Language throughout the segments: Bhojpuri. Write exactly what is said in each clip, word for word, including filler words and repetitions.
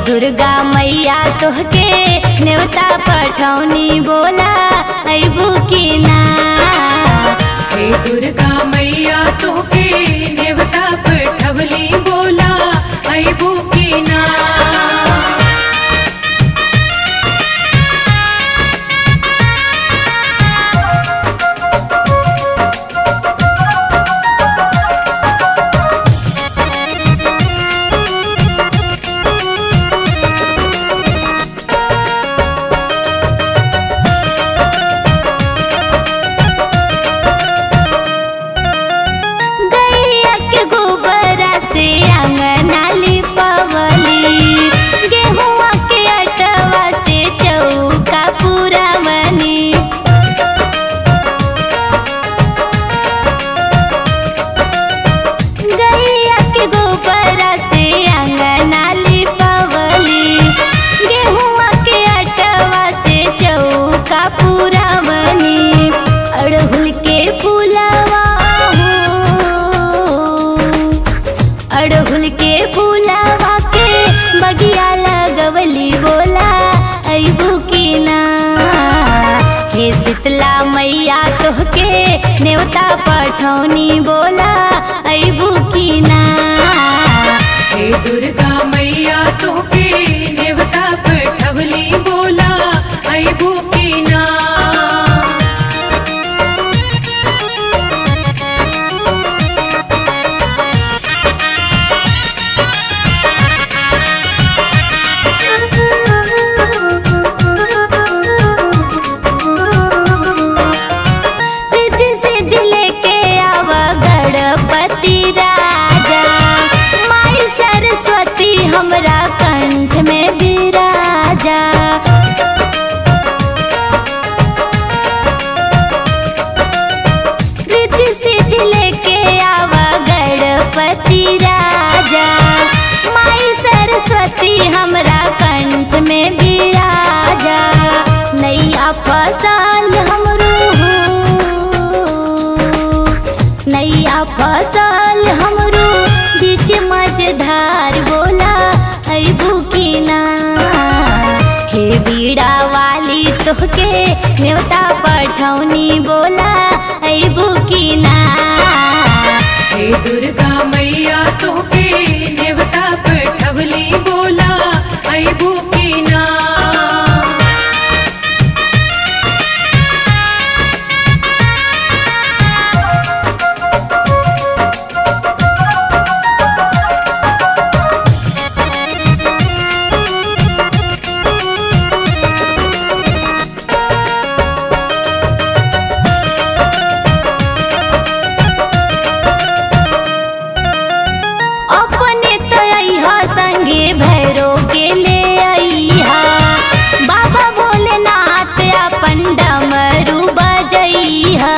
दुर्गा मैया तोहके नेवता पठौनी बोला अइबू की ना। हे दुर्गा मैया तोहके नेवता पठवली बोला अइबू की ना। अड़हुल के फूलवा अड़हुल के फूलवा के बगिया लगवली बोला अइबू की ना। हे शीतला मैया तोहके नेवता पठौनी बोला अइबू की ना। हे दुर्गा मैया तोहके नेवता पठवली बोला अइबू की ना। हमरा कंठ में विराजा रिद्धि सिद्धि लेके आवा गणपति राजा। माई सरस्वती हमरा कंठ में विराजा। नैया फसल हमरो नैया फसल हमरो बीच मझधार बोला अइबू की ना। हे बीड़ा वाली तोहके नेवता पठौनी बोला अइबू की ना। हे दुर्गा मैया तोहके नेवता पठवली बोला अइबू की ना। संगे भैरो के ले अइहा बाबा भोलेनाथ अपन डमरू बजइहा।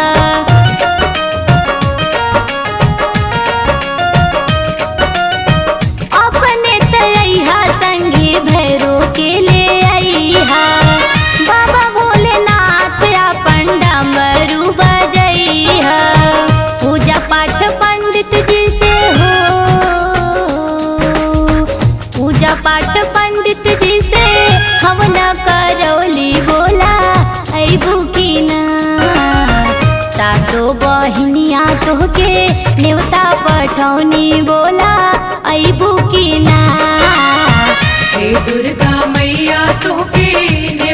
अपने तइहा संगे भैरो के ले अइहा बाबा भोलेनाथ अपन डमरू बजइहा। पूजा पाठ पंडित जी से हो पूजा पाठ पंडित जी से हवन करौली बोला अइबू की ना। सातो बहिनिया तोहके नेवता पठौनी बोला अइबू की ना। हे दुर्गा मैया तोहके